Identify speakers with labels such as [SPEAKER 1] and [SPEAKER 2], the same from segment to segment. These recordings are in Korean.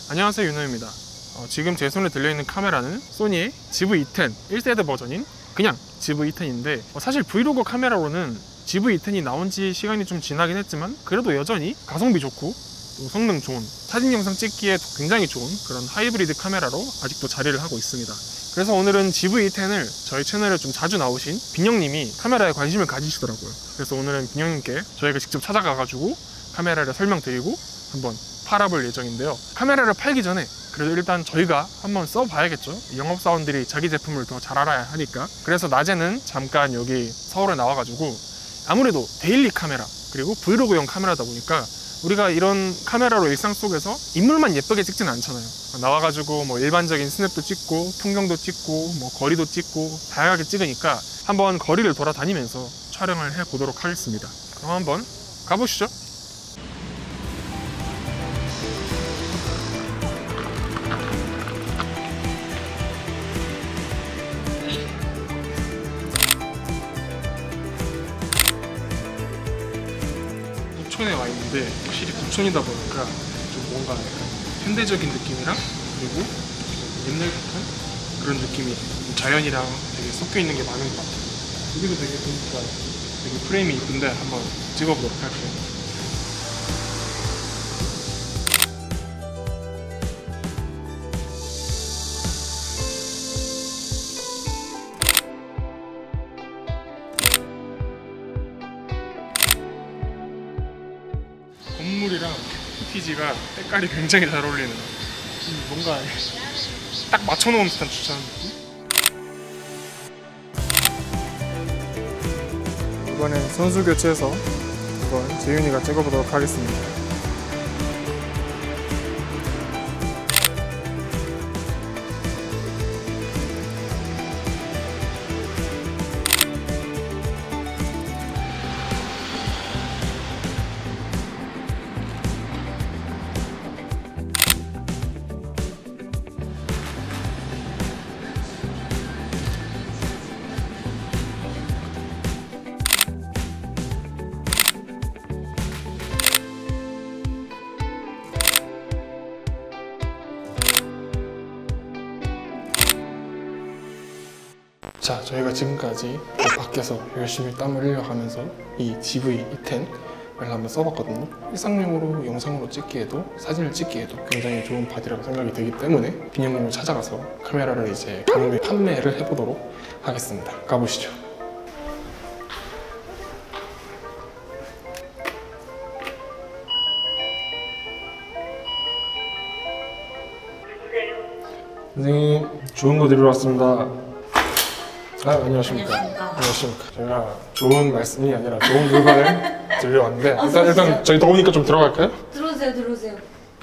[SPEAKER 1] 안녕하세요, 윤호입니다. 지금 제 손에 들려있는 카메라는 소니의 GV-10 1세대 버전인 그냥 GV-10인데 사실 브이로그 카메라로는 GV-10이 나온 지 시간이 좀 지나긴 했지만 그래도 여전히 가성비 좋고 또 성능 좋은 사진 영상 찍기에 굉장히 좋은 그런 하이브리드 카메라로 아직도 자리를 하고 있습니다. 그래서 오늘은 GV-10을 저희 채널에 좀 자주 나오신 빈영님이 카메라에 관심을 가지시더라고요. 그래서 오늘은 빈영님께 저희가 직접 찾아가가지고 카메라를 설명드리고 한번 팔아볼 예정인데요. 카메라를 팔기 전에 그래도 일단 저희가 한번 써봐야겠죠. 영업사원들이 자기 제품을 더 잘 알아야 하니까. 그래서 낮에는 잠깐 여기 서울에 나와가지고 아무래도 데일리 카메라 그리고 브이로그용 카메라다 보니까 우리가 이런 카메라로 일상 속에서 인물만 예쁘게 찍지는 않잖아요. 나와가지고 뭐 일반적인 스냅도 찍고 풍경도 찍고 뭐 거리도 찍고 다양하게 찍으니까 한번 거리를 돌아다니면서 촬영을 해보도록 하겠습니다. 그럼 한번 가보시죠. 부천에 와 있는데 확실히 부천이다 보니까 좀 뭔가 약간 현대적인 느낌이랑 그리고 옛날 듯한 그런 느낌이 자연이랑 되게 섞여 있는 게 많은 것 같아요. 여기도 되게 보니까 되게 프레임이 이쁜데 한번 찍어보도록 할게요. 건물이랑 푸티지가 색깔이 굉장히 잘 어울리는 뭔가 딱 맞춰놓은 듯한 주차하는 느낌? 이번엔 선수 교체해서 이번 재윤이가 찍어보도록 하겠습니다. 자, 저희가 지금까지 밖에서 열심히 땀을 흘려가면서 이 GV-10을 한번 써봤거든요. 일상용으로 영상으로 찍기에도 사진을 찍기에도 굉장히 좋은 바디라고 생각이 되기 때문에 빈영님을 찾아가서 카메라를 이제 강매 판매를 해보도록 하겠습니다. 가보시죠. 선생님, 좋은 거 드리러 왔습니다. 안녕하십니까. 안녕하십니까. 제가 좋은 말씀이 아니라 좋은 물건을 드리러 왔는데 일단 저희 더우니까 좀 들어갈까요?
[SPEAKER 2] 들어오세요.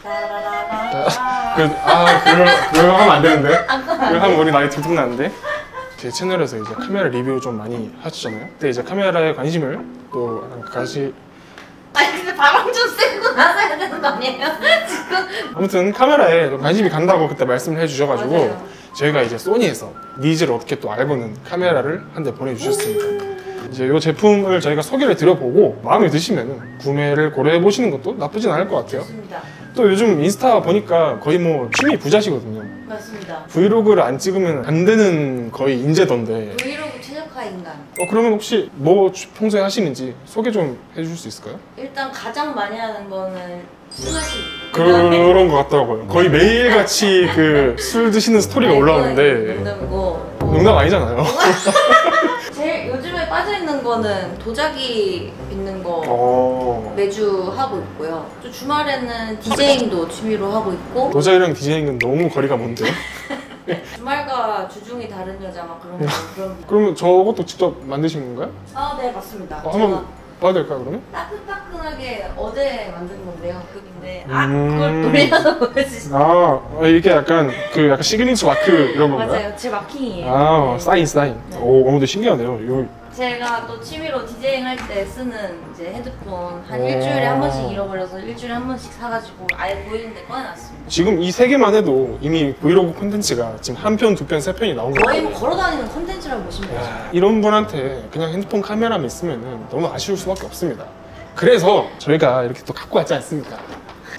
[SPEAKER 1] 그걸 하면 안 되는데. 그걸 하면 우리 나이 들통나는데. 제 채널에서 이제 카메라 리뷰 좀 많이 하시잖아요. 근데 이제 카메라에 관심을 또
[SPEAKER 2] 아니 근데 바람 좀 쐬고 나서야 되는 거 아니에요? 지금
[SPEAKER 1] 아무튼 카메라에 관심이 간다고 그때 말씀을 해주셔가지고
[SPEAKER 2] 맞아요.
[SPEAKER 1] 저희가 이제 소니에서 니즈를 어떻게 또 알고는 카메라를 한 대 보내주셨습니다. 이제 이 제품을 저희가 소개를 드려보고 마음에 드시면 구매를 고려해 보시는 것도 나쁘진 않을 것 같아요.
[SPEAKER 2] 맞습니다.
[SPEAKER 1] 또 요즘 인스타 보니까 거의 뭐 취미 부자시거든요.
[SPEAKER 2] 맞습니다.
[SPEAKER 1] 브이로그를 안 찍으면 안 되는 거의 인재던데.
[SPEAKER 2] 브이로그 최적화 인간.
[SPEAKER 1] 그러면 혹시 뭐 평소에 하시는지 소개 좀 해주실 수 있을까요?
[SPEAKER 2] 일단 가장 많이 하는 거는 술 마시기.
[SPEAKER 1] 그런 것 같더라고요. 거의 매일같이 그 술 드시는 스토리가 올라오는데
[SPEAKER 2] 농담이고.
[SPEAKER 1] 농담 아니잖아요.
[SPEAKER 2] 제일 요즘에 빠져있는 거는 도자기 빚는 거 매주 하고 있고요. 또 주말에는 디제잉도 취미로 하고 있고.
[SPEAKER 1] 도자기랑 디제잉은 너무 거리가 먼데요?
[SPEAKER 2] 주말과 주중이 다른 여자 막 그런 거.
[SPEAKER 1] 그러면 저것도 직접 만드신 건가요?
[SPEAKER 2] 아, 네, 맞습니다.
[SPEAKER 1] 한번 봐도 될까요, 그러면?
[SPEAKER 2] 따끈따끈하게 어제 만든 건데요. 근데 그걸 돌려서 보여주시죠.
[SPEAKER 1] 이게 약간 약간 시그니처 마크 이런 건가요?
[SPEAKER 2] 맞아요. 제 마킹이에요.
[SPEAKER 1] 사인.
[SPEAKER 2] 네.
[SPEAKER 1] 근데 신기하네요.
[SPEAKER 2] 제가 또 취미로 디제잉 할 때 쓰는 이제 헤드폰 한 일주일에 한 번씩 잃어버려서 일주일에 한 번씩 사가지고 아예 보이는데 꺼내놨습니다.
[SPEAKER 1] 지금 이 세 개만 해도 이미 브이로그 콘텐츠가 지금 한 편, 두 편, 세 편이 나온 거예요.
[SPEAKER 2] 거의 뭐 걸어다니는 콘텐츠라고 보시면 되죠.
[SPEAKER 1] 이런 분한테 그냥 핸드폰 카메라만 있으면 너무 아쉬울 수밖에 없습니다. 그래서 저희가 이렇게 또 갖고 왔지 않습니까?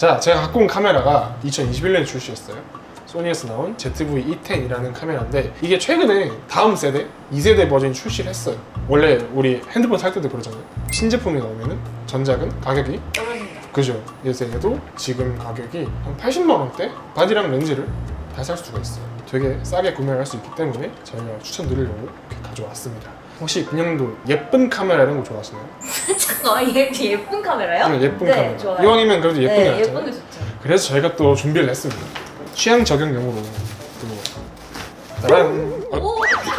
[SPEAKER 1] 자, 제가 갖고 온 카메라가 2021년에 출시했어요. 소니에서 나온 ZV-E10이라는 카메라인데 이게 최근에 다음 세대, 2세대 버전이 출시를 했어요. 원래 우리 핸드폰 살 때도 그러잖아요. 신제품이 나오면은 전작은 가격이
[SPEAKER 2] 떨어진다.
[SPEAKER 1] 그죠? 그래서 얘도 지금 가격이 한 80만 원대? 바디랑 렌즈를 다 살 수가 있어요. 되게 싸게 구매를 할 수 있기 때문에 저희가 추천드리려고 이렇게 가져왔습니다. 혹시 그냥도 예쁜 카메라 이런 거 좋아하시나요?
[SPEAKER 2] 잠깐만, 예쁜 카메라요?
[SPEAKER 1] 네, 예쁜
[SPEAKER 2] 네,
[SPEAKER 1] 카메라.
[SPEAKER 2] 좋아요.
[SPEAKER 1] 이왕이면 그래도 예쁜 게
[SPEAKER 2] 네,
[SPEAKER 1] 낫잖아요.
[SPEAKER 2] 예쁜 게 좋죠.
[SPEAKER 1] 그래서 저희가 또 준비를 했습니다. 취향 적용용으로 또 짜란!
[SPEAKER 2] 오!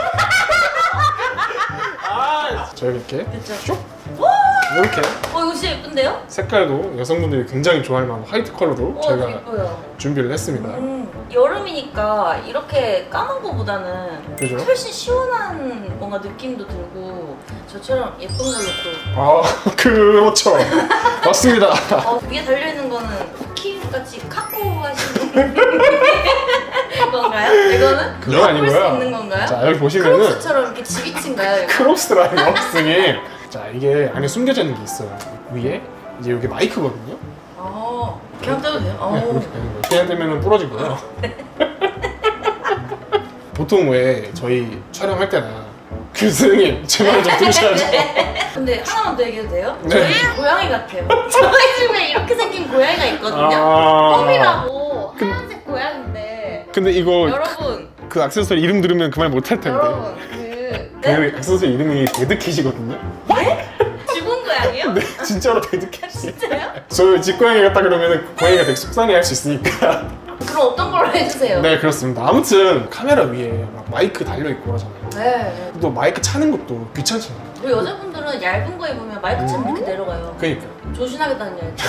[SPEAKER 1] 저희가 이렇게
[SPEAKER 2] 그쵸.
[SPEAKER 1] 쭉! 이렇게
[SPEAKER 2] 이거 진짜 예쁜데요?
[SPEAKER 1] 색깔도 여성분들이 굉장히 좋아할 만한 화이트 컬러로 저희가
[SPEAKER 2] 예뻐요.
[SPEAKER 1] 준비를 했습니다.
[SPEAKER 2] 여름이니까 이렇게 까만 거보다는
[SPEAKER 1] 그죠?
[SPEAKER 2] 훨씬 시원한 뭔가 느낌도 들고 저처럼 예쁜 걸로 또
[SPEAKER 1] 그렇죠. 맞습니다.
[SPEAKER 2] 위에 달려있는 거는 쿠키같이 카카오 하시는 건가요? 이거는?
[SPEAKER 1] 그거
[SPEAKER 2] 볼 수
[SPEAKER 1] 아니고요.
[SPEAKER 2] 있는 건가요?
[SPEAKER 1] 자, 여기 보시면은
[SPEAKER 2] 크록스처럼 이렇게 지비친가요? 이거?
[SPEAKER 1] 크록스라는 영상이 자, 이게 안에 숨겨져 있는 게 있어요. 위에 이제 여기 마이크거든요.
[SPEAKER 2] 그냥 떼도 돼요?
[SPEAKER 1] 네, 이렇게 되는 거예요. 그냥 되면 부러지고요. 보통 왜 저희 촬영할 때나 교수님 제 말을 좀 들으셔야죠.
[SPEAKER 2] 근데 하나만 더 얘기해도 돼요?
[SPEAKER 1] 네.
[SPEAKER 2] 저희 고양이 같아요. 저희 집에 이렇게 생긴 고양이가 있거든요. 껌이라고 하얀색 고양인데
[SPEAKER 1] 근데 이거
[SPEAKER 2] 여러분
[SPEAKER 1] 그 액세서리 이름 들으면 그 말 못할 텐데.
[SPEAKER 2] 여러분
[SPEAKER 1] 그 액세서리 이름이 데드캣이거든요.
[SPEAKER 2] 죽은 고양이요?
[SPEAKER 1] 네, 진짜로 데드캣이.
[SPEAKER 2] 진짜요?
[SPEAKER 1] 저 집고양이 같다 그러면 고양이가 되게 속상해할 수 있으니까.
[SPEAKER 2] 그럼 어떤 걸로 해주세요?
[SPEAKER 1] 네, 그렇습니다. 아무튼 카메라 위에 막 마이크 달려있고 그러잖아요.
[SPEAKER 2] 네.
[SPEAKER 1] 또 마이크 차는 것도 귀찮잖아요.
[SPEAKER 2] 우리 여자분들은 얇은 거 입으면 마이크 참 이렇게 내려가요.
[SPEAKER 1] 그러니까
[SPEAKER 2] 조심하게 다녀야죠.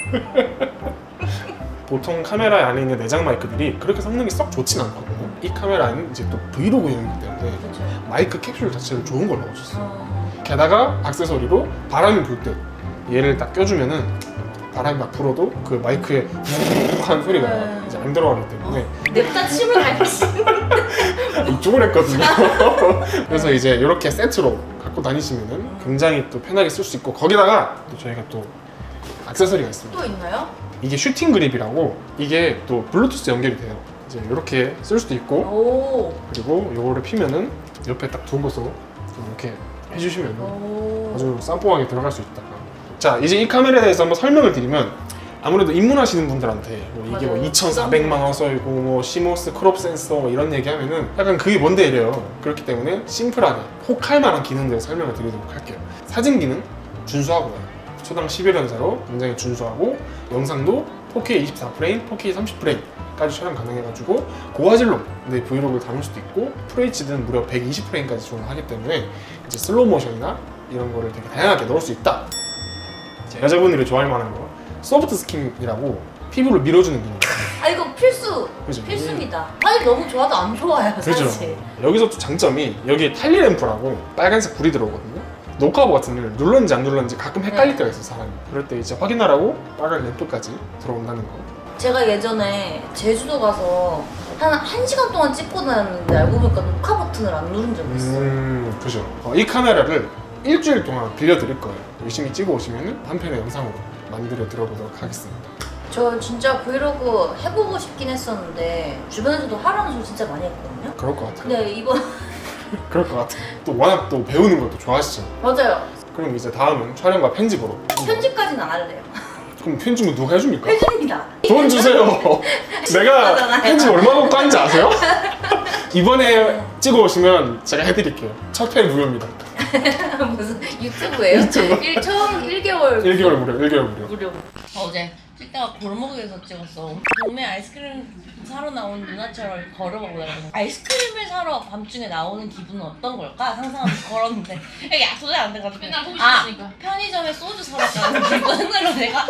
[SPEAKER 1] 보통 카메라 안에 있는 내장 마이크들이 그렇게 성능이 썩 좋진 않거든요. 이 카메라는 이제 또 브이로그용이기 때문에
[SPEAKER 2] 그렇죠.
[SPEAKER 1] 마이크 캡슐 자체를 좋은 걸 넣어줬어요. 게다가 액세서리로 바람이 불 때 얘를 딱 껴주면은 바람이 막 불어도 그 마이크에 한 소리가
[SPEAKER 2] 네.
[SPEAKER 1] 이제 안 들어가기 때문에
[SPEAKER 2] 냅다 침을 갈기시는
[SPEAKER 1] 이쪽을 했거든요. 그래서 이제 이렇게 세트로 갖고 다니시면은 굉장히 또 편하게 쓸 수 있고 거기다가 또 저희가 또 액세서리가 있습니다.
[SPEAKER 2] 또 있나요?
[SPEAKER 1] 이게 슈팅 그립이라고 이게 또 블루투스 연결이 돼요. 이제 이렇게 쓸 수도 있고
[SPEAKER 2] 오.
[SPEAKER 1] 그리고 요거를 피면은 옆에 딱 두고서 이렇게 해주시면
[SPEAKER 2] 오.
[SPEAKER 1] 아주 쌈뽕하게 들어갈 수 있다. 자, 이제 이 카메라에 대해서 한번 설명을 드리면 아무래도 입문하시는 분들한테 뭐 이게 뭐
[SPEAKER 2] 맞아요.
[SPEAKER 1] 2,400만 원 써있고 뭐 시모스 크롭 센서 뭐 이런 얘기하면은 약간 그게 뭔데 이래요. 그렇기 때문에 심플하게 혹할 만한 기능들을 설명을 드리도록 할게요. 사진 기능 준수하고요. 초당 11연사로 굉장히 준수하고 영상도 4K 24프레임, 4K 30프레임까지 촬영 가능해가지고 고화질로 내 브이로그를 담을 수도 있고 FHD는 무려 120프레임까지 지원하기 때문에 이제 슬로우 모션이나 이런 거를 되게 다양하게 넣을 수 있다. 자, 여자분들이 좋아할 만한 거 소프트 스킨이라고 피부를 밀어주는 기능.
[SPEAKER 2] 이거 필수!
[SPEAKER 1] 그죠?
[SPEAKER 2] 필수입니다. 사실 너무 좋아도 안 좋아요,
[SPEAKER 1] 그죠?
[SPEAKER 2] 사실.
[SPEAKER 1] 여기서 또 장점이 여기에 탈리 램프라고 빨간색 불이 들어오거든요. 녹화보 같은 데를 눌렀는지 안 눌렀는지 가끔 헷갈릴 때가 있어요, 사람이. 그럴 때 이제 확인하라고 빨간 램프까지 들어온다는 거.
[SPEAKER 2] 제가 예전에 제주도 가서 한 1시간 동안 찍고 다녔는데 알고 보니까 녹화 버튼을 안 누른 적이 있어요.
[SPEAKER 1] 그죠. 이 카메라를 일주일 동안 빌려드릴 거예요. 열심히 찍어 오시면 한 편의 영상으로 만들어 드려보도록 하겠습니다.
[SPEAKER 2] 저 진짜 브이로그 해보고 싶긴 했었는데 주변에서도 하라는 소리 진짜 많이 했거든요.
[SPEAKER 1] 그럴 것 같아요.
[SPEAKER 2] 근데 이번
[SPEAKER 1] 그럴 것 같아요. 또 워낙 또 배우는 것도 좋아하시잖아요.
[SPEAKER 2] 맞아요.
[SPEAKER 1] 그럼 이제 다음은 촬영과 편집으로.
[SPEAKER 2] 편집까지는 안 할래요.
[SPEAKER 1] 그럼 편집은 누가 해줍니까?
[SPEAKER 2] 해줍니다.
[SPEAKER 1] 돈 주세요. 내가
[SPEAKER 2] 거잖아요.
[SPEAKER 1] 편집 얼마 받고 하는지 아세요? 이번에 찍어 오시면 제가 해드릴게요. 첫 회 무료입니다.
[SPEAKER 2] 무슨 유튜브예요?
[SPEAKER 1] 유튜브.
[SPEAKER 2] 처음 1개월
[SPEAKER 1] 1개월 무료, 1개월 무료.
[SPEAKER 2] 무료. 어제 찍다가 골목에서 찍었어. 동네 아이스크림 사러 나온 누나처럼 걸어가고 다니는 아이스크림을 사러 밤중에 나오는 기분은 어떤 걸까? 상상하면서 걸었는데 이게 도저히 안 돼가지고
[SPEAKER 3] 맨날 호기 있으니까.
[SPEAKER 2] 편의점에 소주 사러 가는 기분으로 내가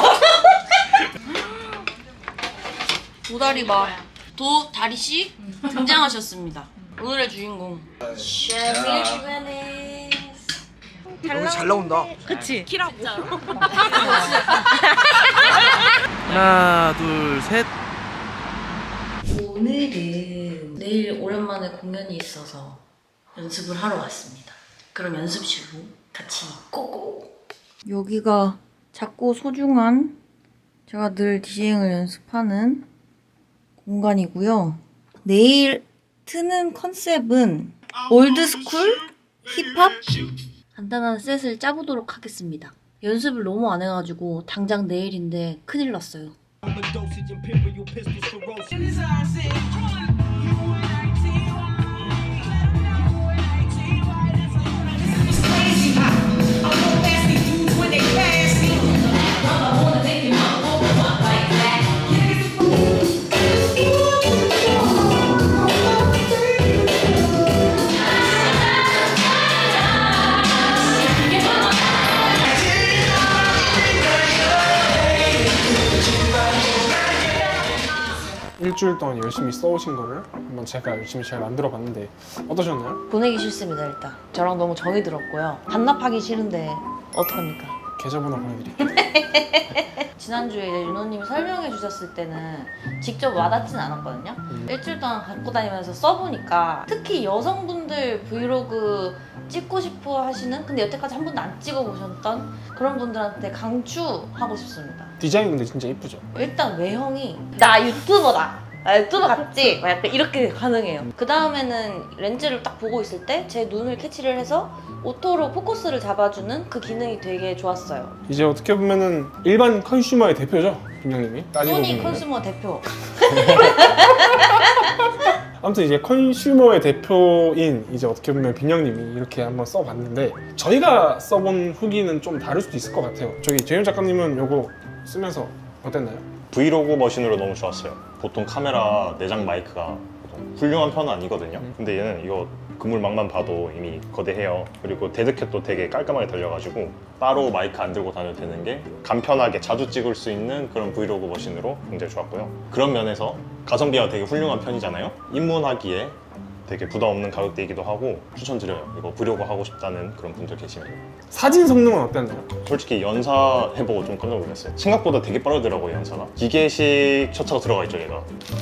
[SPEAKER 2] 도다리바 도다리씨 등장하셨습니다. 오늘의 주인공 셰밀 주베네.
[SPEAKER 4] 여기 잘 나온다.
[SPEAKER 2] 그치? 키라고.
[SPEAKER 4] 하나, 둘, 셋.
[SPEAKER 2] 오늘은 내일 오랜만에 공연이 있어서 연습을 하러 왔습니다. 그럼 연습실로 같이 고고. 여기가 작고 소중한 제가 늘 디제잉을 연습하는 공간이고요. 내일 트는 컨셉은 올드스쿨, 힙합, 간단한 셋을 짜보도록 하겠습니다. 연습을 너무 안 해가지고 당장 내일인데 큰일 났어요.
[SPEAKER 1] 일주일 동안 열심히 써오신 거를 한번 제가 열심히 잘 만들어 봤는데 어떠셨나요?
[SPEAKER 2] 보내기 싫습니다. 일단 저랑 너무 정이 들었고요. 반납하기 싫은데 어떡합니까?
[SPEAKER 1] 계좌번호 보내드릴게요.
[SPEAKER 2] 지난주에 이제 윤호님이 설명해 주셨을 때는 직접 와닿진 않았거든요. 일주일 동안 갖고 다니면서 써보니까 특히 여성분들 브이로그 찍고 싶어 하시는, 근데 여태까지 한 번도 안 찍어보셨던 그런 분들한테 강추하고 싶습니다.
[SPEAKER 1] 디자인 근데 진짜 이쁘죠?
[SPEAKER 2] 일단 외형이 나 유튜버다, 나 유튜버 같지? 막 약간 이렇게 가능해요. 그 다음에는 렌즈를 딱 보고 있을 때 제 눈을 캐치를 해서 오토로 포커스를 잡아주는 그 기능이 되게 좋았어요.
[SPEAKER 1] 이제 어떻게 보면은 일반 컨슈머의 대표죠, 빈영님이. 따지고
[SPEAKER 2] 소니
[SPEAKER 1] 보면은.
[SPEAKER 2] 컨슈머 대표.
[SPEAKER 1] 아무튼 이제 컨슈머의 대표인 이제 어떻게 보면 빈영님이 이렇게 한번 써봤는데 저희가 써본 후기는 좀 다를 수도 있을 것 같아요. 저기 재윤 작가님은 요거 쓰면서 어땠나요?
[SPEAKER 3] 브이로그 머신으로 너무 좋았어요. 보통 카메라 내장 마이크가 보통 훌륭한 편은 아니거든요. 근데 얘는 이거 그물망만 봐도 이미 거대해요. 그리고 데드캣도 되게 깔끔하게 달려가지고 따로 마이크 안 들고 다녀도 되는 게 간편하게 자주 찍을 수 있는 그런 브이로그 머신으로 굉장히 좋았고요. 그런 면에서 가성비가 되게 훌륭한 편이잖아요. 입문하기에 되게 부담 없는 가격대이기도 하고 추천드려요. 이거 브이로그 하고 싶다는 그런 분들 계시면.
[SPEAKER 1] 사진 성능은 어땠나요?
[SPEAKER 3] 솔직히 연사해보고 좀 깜짝 놀랐어요. 생각보다 되게 빠르더라고요, 연사가. 기계식 셔터가 들어가 있죠, 얘가.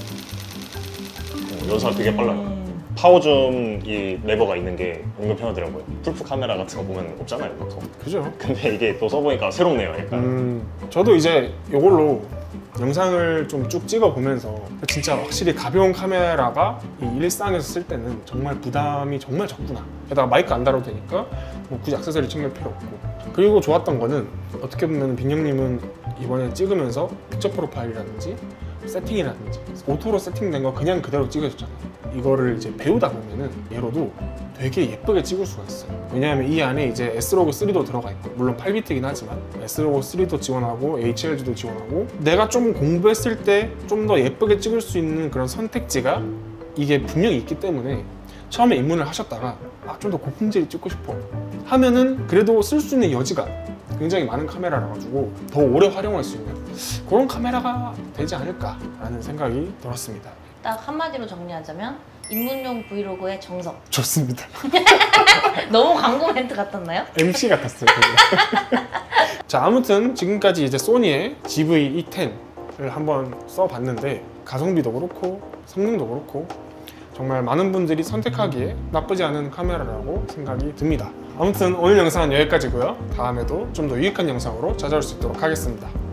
[SPEAKER 3] 연사가 되게 빨라요. 파워줌 이 레버가 있는 게 은근 편하더라고요. 풀프 카메라 같은 거 보면 없잖아요, 보통.
[SPEAKER 1] 그죠?
[SPEAKER 3] 근데 이게 또 써보니까 새롭네요, 약간.
[SPEAKER 1] 저도 이제 이걸로 영상을 좀 쭉 찍어보면서 진짜 확실히 가벼운 카메라가 이 일상에서 쓸 때는 정말 부담이 정말 적구나. 게다가 마이크 안 달아도 되니까 뭐 굳이 액세서리 챙길 필요 없고. 그리고 좋았던 거는 어떻게 보면 빈영님은 이번에 찍으면서 픽처 프로파일이라든지 세팅이라든지 오토로 세팅된 거 그냥 그대로 찍어줬잖아요. 이거를 이제 배우다 보면은 얘로도 되게 예쁘게 찍을 수가 있어요. 왜냐하면 이 안에 이제 S로그 3도 들어가 있고, 물론 8비트긴 하지만 S로그 3도 지원하고 HLG도 지원하고, 내가 좀 공부했을 때 좀 더 예쁘게 찍을 수 있는 그런 선택지가 이게 분명히 있기 때문에 처음에 입문을 하셨다가 좀 더 고품질이 찍고 싶어 하면은 그래도 쓸 수 있는 여지가 굉장히 많은 카메라라 가지고 더 오래 활용할 수 있는 그런 카메라가 되지 않을까라는 생각이 들었습니다.
[SPEAKER 2] 딱 한마디로 정리하자면 입문용 브이로그의 정석.
[SPEAKER 1] 좋습니다.
[SPEAKER 2] 너무 광고 멘트 같았나요?
[SPEAKER 1] MC 같았어요. 자, 아무튼 지금까지 이제 소니의 GV-E10을 한번 써봤는데 가성비도 그렇고 성능도 그렇고 정말 많은 분들이 선택하기에 나쁘지 않은 카메라라고 생각이 듭니다. 아무튼 오늘 영상은 여기까지고요. 다음에도 좀 더 유익한 영상으로 찾아올 수 있도록 하겠습니다.